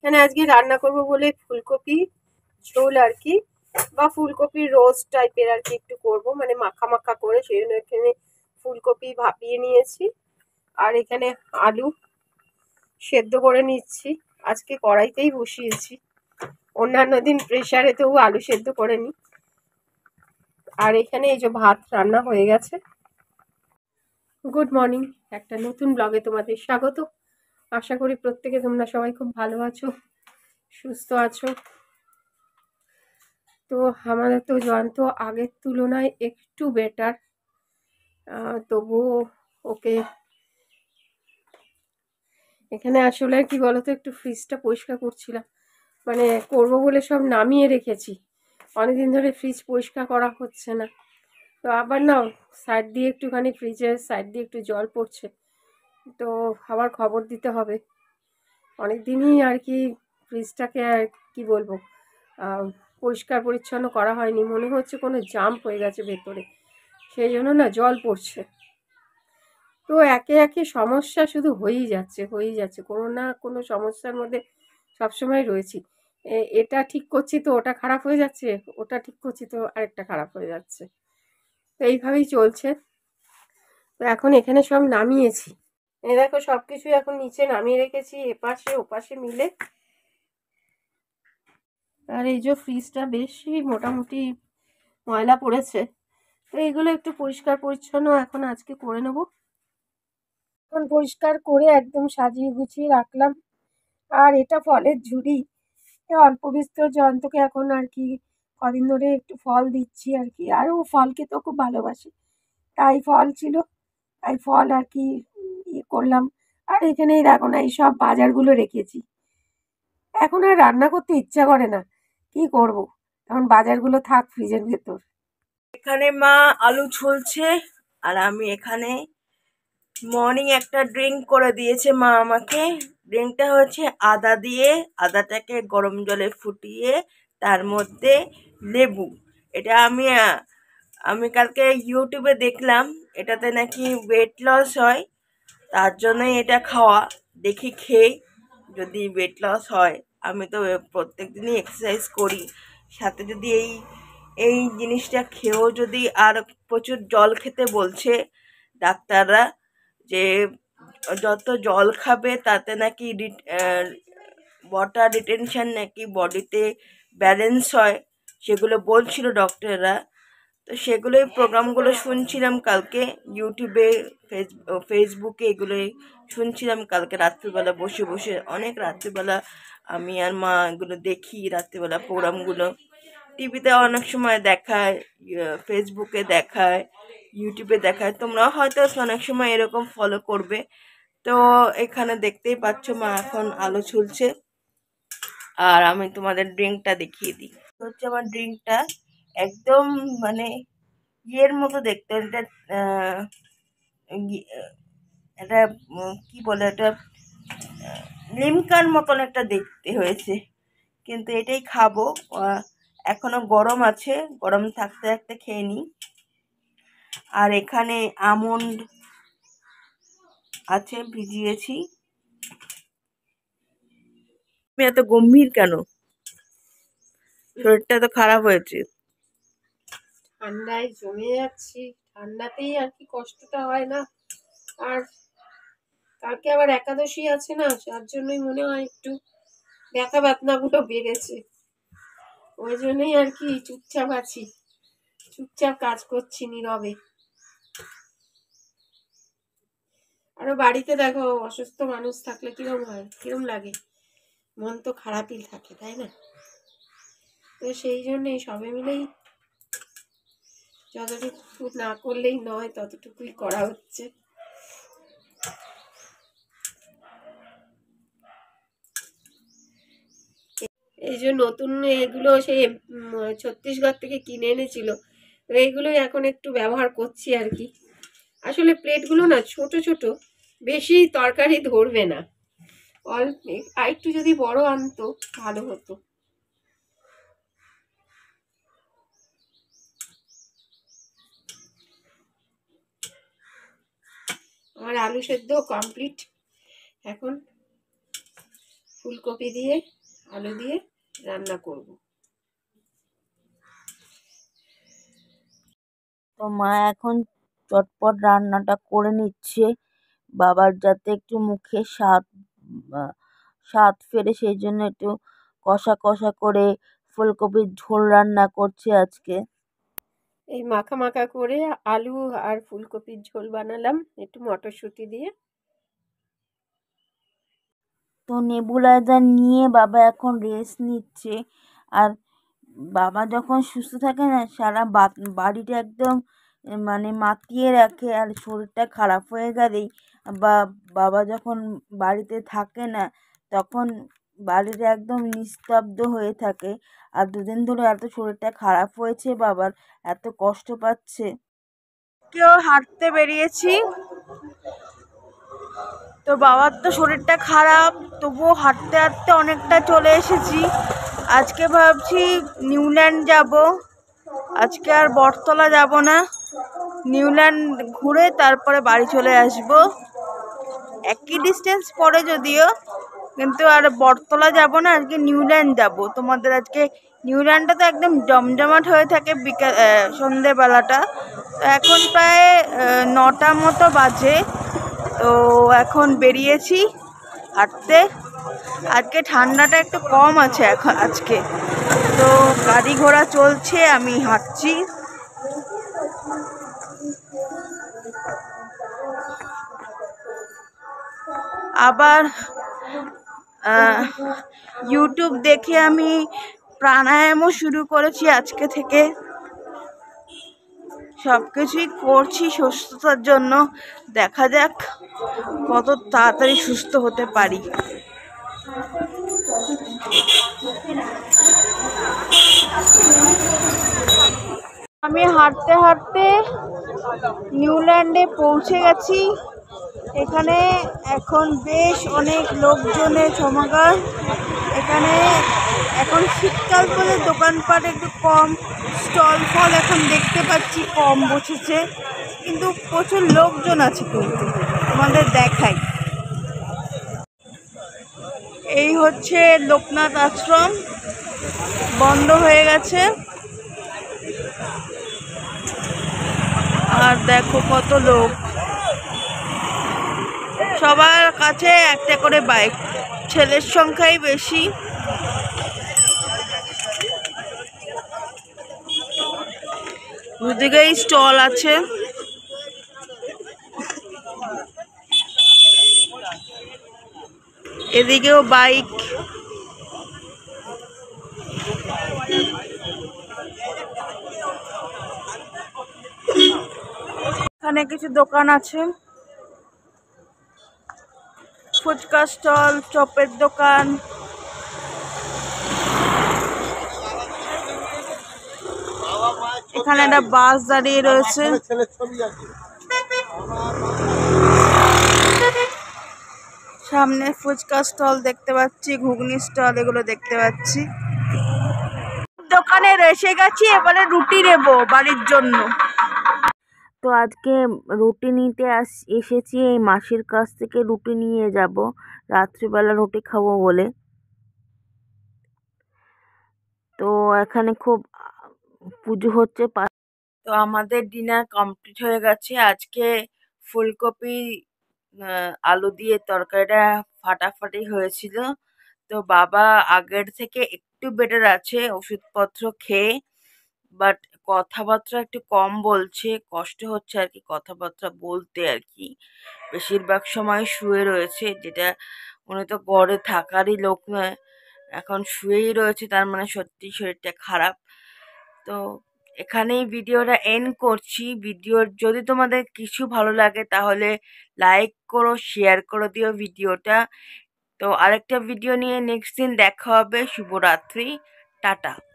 এখানে আজকে রান্না করব বলে ফুলকপি ঝোল আর কি, বা ফুলকপির রোস্ট টাইপের আর কি একটু করব, মানে মাখা মাখা করে। সেই জন্য এখানে ফুলকপি ভাপিয়ে নিয়েছি, আর এখানে আলু সেদ্ধ করে নিচ্ছি। আজকে কড়াইতেই বসিয়েছি, অন্যান্য দিন প্রেসারে তবু আলু সেদ্ধ করে নিই। আর এখানে এই যে ভাত রান্না হয়ে গেছে। গুড মর্নিং, একটা নতুন ব্লগে তোমাদের স্বাগত। আশা করি প্রত্যেকে তোমরা সবাই খুব ভালো আছো, সুস্থ আছো। তো আমাদের তো জয়ন্ত আগের তুলনায় একটু বেটার, তবুও ওকে এখানে আসলে কি বলতো, একটু ফ্রিজটা পরিষ্কার করছিলাম, মানে করব বলে সব নামিয়ে রেখেছি। অনেকদিন ধরে ফ্রিজ পরিষ্কার করা হচ্ছে না, তো আবার না সাইড দিয়ে একটুখানি, ফ্রিজের সাইড দিয়ে একটু জল পড়ছে, তো আবার খবর দিতে হবে। অনেক দিনই আর কি ফ্রিজটাকে আর কি বলবো, পরিষ্কার পরিচ্ছন্ন করা হয়নি, মনে হচ্ছে কোনো জাম্প হয়ে গেছে ভেতরে, সেই জন্য না জল পড়ছে। তো একে একে সমস্যা শুধু হয়েই যাচ্ছে, কোনো না কোনো সমস্যার মধ্যে সবসময় রয়েছি। এটা ঠিক করছি তো ওটা খারাপ হয়ে যাচ্ছে, ওটা ঠিক করছি তো আরেকটা খারাপ হয়ে যাচ্ছে, তো এইভাবেই চলছে। তো এখন এখানে সব নামিয়েছি, এই দেখো সব কিছু এখন নিচে নামিয়ে রেখেছি, এপাশে ওপাশে মিলে। আর এই যে ফ্রিজটা বেশি মোটামুটি ময়লা পড়েছে, তো এইগুলো একটু পরিষ্কার পরিচ্ছন্ন এখন আজকে করে নেব। এখন পরিষ্কার করে একদম সাজিয়ে গুছিয়ে রাখলাম। আর এটা ফলের ঝুড়ি, অল্প বিস্তর জয়ন্তকে এখন আর কি কদিন ধরে একটু ফল দিচ্ছি আর কি, আর ও ফল খেতে খুব ভালোবাসে, তাই ফল ছিল, তাই ফল আর কি ইয়ে করলাম। আর এখানেই দেখো না এই সব বাজারগুলো রেখেছি, এখন আর রান্না করতে ইচ্ছা করে না, কি করব, এখন বাজারগুলো থাক ফ্রিজের ভেতর। এখানে মা আলু ছুলছে, আর আমি এখানে মর্নিং একটা ড্রিঙ্ক করে দিয়েছে মা আমাকে। ড্রিঙ্কটা হচ্ছে আদা দিয়ে, আদাটাকে গরম জলে ফুটিয়ে তার মধ্যে লেবু। এটা আমি কালকে ইউটিউবে দেখলাম, এটাতে নাকি ওয়েট লস হয়, তার জন্যই এটা খাওয়া। দেখি খেয়ে যদি ওয়েট লস হয়। আমি তো প্রত্যেক দিনই এক্সারসাইজ করি, সাথে যদি এই এই জিনিসটা খেয়েও যদি, আর প্রচুর জল খেতে বলছে ডাক্তাররা, যে যত জল খাবে তাতে নাকি ওয়াটার রিটেনশন নাকি বডিতে ব্যালেন্স হয়, সেগুলো বলছিল ডক্টররা। তো সেগুলোই প্রোগ্রামগুলো শুনছিলাম কালকে ইউটিউবে, ফেসবুকে, এগুলোই শুনছিলাম কালকে রাত্রিবেলা বসে বসে। অনেক রাত্রিবেলা আমি আর মা এগুলো দেখি, রাত্রিবেলা প্রোগ্রামগুলো টিভিতে অনেক সময় দেখায়, ফেসবুকে দেখায়, ইউটিউবে দেখায়। তোমরাও হয়তো অনেক সময় এরকম ফলো করবে। তো এখানে দেখতেই পাচ্ছ মা এখন আলো ছুলছে, আর আমি তোমাদের ড্রিঙ্কটা দেখিয়ে দিই। হচ্ছে আমার ড্রিঙ্কটা একদম মানে ইয়ের মতো দেখতে, এটা এটা কি বলে, এটা লিমকার মতন একটা দেখতে হয়েছে, কিন্তু এটাই খাবো। এখনো গরম আছে, গরম থাকতে থাকতে খেয়ে নিই। আর এখানে আমন্ড আছে, ভিজিয়েছি। তুমি এত গম্ভীর কেন? শরীরটা তো খারাপ হয়েছে। ঠান্ডায় জমে যাচ্ছি, ঠান্ডাতেই আর কি কষ্টটা হয় না। আর কালকে আবার একাদশী আছে না, তার জন্যই মনে হয় একটু ব্যথা বেদনাগুলো বেড়েছে, ওই জন্যই আর কি চুপচাপ আছি, চুপচাপ কাজ করছি নীরবে। আরো বাড়িতে দেখো অসুস্থ মানুষ থাকলে কিরম হয়, কিরম লাগে, মন তো খারাপই থাকে, তাই না? তো সেই জন্যই সবে মিলেই যতটুকু না করলেই নয় ততটুকুই করা হচ্ছে। এই যে নতুন এগুলো সেই ছত্তিশগড় থেকে কিনে এনেছিল, তো এইগুলোই এখন একটু ব্যবহার করছি আর কি। আসলে প্লেটগুলো না ছোট ছোট, বেশি তরকারি ধরবে না, অল্প আরেকটু যদি বড় আনতো ভালো হতো। আমার আলু সেদ্ধ কমপ্লিট, এখন ফুলকপি দিয়ে আলু দিয়ে রান্না করব। তো মা এখন চটপট রান্নাটা করে নিচ্ছে, বাবার যাতে একটু মুখে স্বাদ ফেরে, সেই জন্য একটু কষা কষা করে ফুলকপির ঝোল রান্না করছে আজকে। এই মাখা মাখা করে আলু আর ফুলকপির ঝোল বানালাম একটু মটরশুঁটি দিয়ে। তো নেবুলাইজার নিয়ে বাবা এখন রেস্ট নিচ্ছে। আর বাবা যখন সুস্থ থাকে না, সারা বাড়িটা একদম মানে মাতিয়ে রাখে। আর শরীরটা খারাপ হয়ে গেলেই বা বাবা যখন বাড়িতে থাকে না, তখন বাড়িটা একদম নিস্তব্ধ হয়ে থাকে। আর দুদিন ধরে এত শরীরটা খারাপ হয়েছে বাবার, এত কষ্ট পাচ্ছে। কেউ হাঁটতে বেরিয়েছি, তো বাবার তো শরীরটা খারাপ, তবুও হাঁটতে হাঁটতে অনেকটা চলে এসেছি। আজকে ভাবছি নিউল্যান্ড যাব, আজকে আর বটতলা যাব না, নিউল্যান্ড ঘুরে তারপরে বাড়ি চলে আসব। একই ডিস্টেন্স পড়ে যদিও, কিন্তু আর বটতলা যাব না, আজকে নিউল্যান্ড যাব। তোমাদের আজকে নিউল্যান্ডটা তো একদম জমজমাট হয়ে থাকে সন্ধেবেলাটা। তো এখন প্রায় 9টা মতো বাজে। তো এখন বেরিয়েছি হাঁটতে। আজকে ঠান্ডাটা একটু কম আছে আজকে, তো গাড়ি ঘোড়া চলছে, আমি হাঁটছি। আবার ইউটিউব দেখে আমি প্রাণায়ামও শুরু করেছি আজকে থেকে। সব কিছুই করছি সুস্থতার জন্য, দেখা যাক কত তাড়াতাড়ি সুস্থ হতে পারি। আমি হাঁটতে হাঁটতে নিউল্যান্ডে পৌঁছে গেছি। এখানে এখন বেশ অনেক লোকজনের সমাগম। এখানে এখন শীতকাল বলে দোকানপাট একটু কম, স্টল ফল এখন দেখতে পাচ্ছি কম বসেছে, কিন্তু প্রচুর লোকজন আছে। কিন্তু তোমাদের দেখাই, এই হচ্ছে লোকনাথ আশ্রম, বন্ধ হয়ে গেছে। আর দেখো কত লোক, সবার কাছে একটা করে বাইক, ছেলের সংখ্যাই বেশি। দুদিকেই স্টল আছে। এদিকেও বাইক। এখানে কিছু দোকান আছে, ফুচকা স্টল, চপের দোকান। এখানে একটা বাস দাঁড়িয়ে রয়েছে। সামনে ফুচকা স্টল দেখতে পাচ্ছি, ঘুগনি স্টল এগুলো দেখতে পাচ্ছি। দোকানে এসে গেছি, এবারে রুটি নেবো বাড়ির জন্য। তো আজকে রুটি নিতে এসেছি, এই মাসির কাছ থেকে রুটি নিয়ে যাব, রাত্রিবেলা রুটি খাবো বলে। তো এখানে খুব পুজো হচ্ছে। তো আমাদের ডিনার কমপ্লিট হয়ে গেছে। আজকে ফুলকপি আলু দিয়ে তরকারিটা ফাটাফাটি হয়েছিল। তো বাবা আগের থেকে একটু বেটার আছে ওষুধপত্র খেয়ে, বাট কথাবার্তা একটু কম বলছে, কষ্ট হচ্ছে আর কি কথাবার্তা বলতে আর কি। বেশিরভাগ সময় শুয়ে রয়েছে, যেটা উনি তো ঘরে থাকারই লোক নয়, এখন শুয়েই রয়েছে, তার মানে সত্যি শরীরটা খারাপ। তো এখানেই ভিডিওটা এন্ড করছি। ভিডিওর যদি তোমাদের কিছু ভালো লাগে তাহলে লাইক করো, শেয়ার করে দিও ভিডিওটা। তো আরেকটা ভিডিও নিয়ে নেক্সট দিন দেখা হবে। শুভরাত্রি, টাটা।